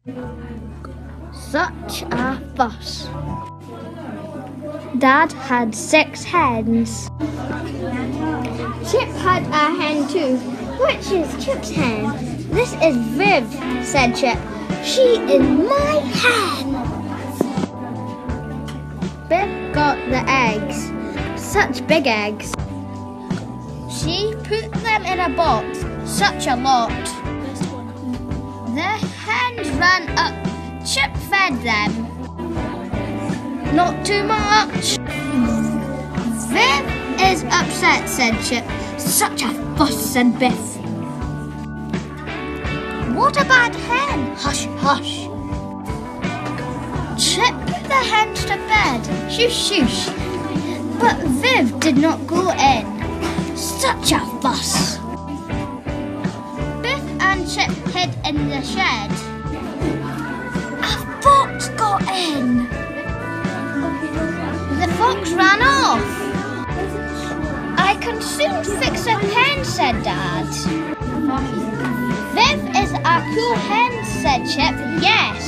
Such a fuss. Dad had 6 hens. Chip had a hen too. Which is Chip's hen? This is Viv, said Chip. She is my hen. Viv got the eggs. Such big eggs. She put them in a box. Such a lot. The hens ran up. Chip fed them. Not too much. Viv is upset, said Chip. Such a fuss, said Biff. What a bad hen. Hush, hush. Chip put the hens to bed. Shush, shush. But Viv did not go in. Such a fuss. Biff and Chip hid in the shed. A fox got in. The fox ran off. I can soon fix a pen, said Dad. Viv is a cool hen, said Chip. Yes.